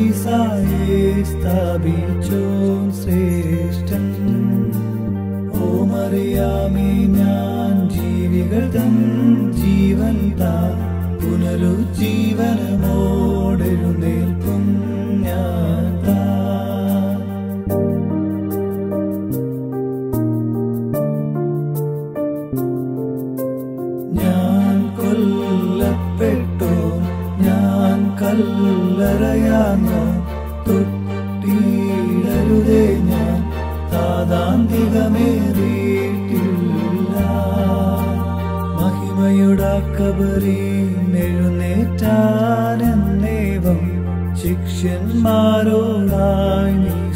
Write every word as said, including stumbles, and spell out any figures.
പറുദീസായെ സ്ഥാപിച്ചോൻ ശ്രേഷ്ഠൻ. ഓ മറിയാമേ, ഞാൻ ജീവികൾ തൻ ജീവൻ താൻ പുനരുജ്ജീവനമോടെഴുന്നേൽക്കും ഞാൻ താൻ. ഞാൻ കൊല്ലപ്പെട്ടോ, ഞാൻ കല്ലറയാന്നോ, തൊട്ടിടരുതേ ഞാൻ താതാന്തികമേറിയിട്ടില്ല. മഹിമയുടെ കബറിനെഴുന്നേറ്റാനെന്നേവം ശിഷ്യന്മാരോടായി നീ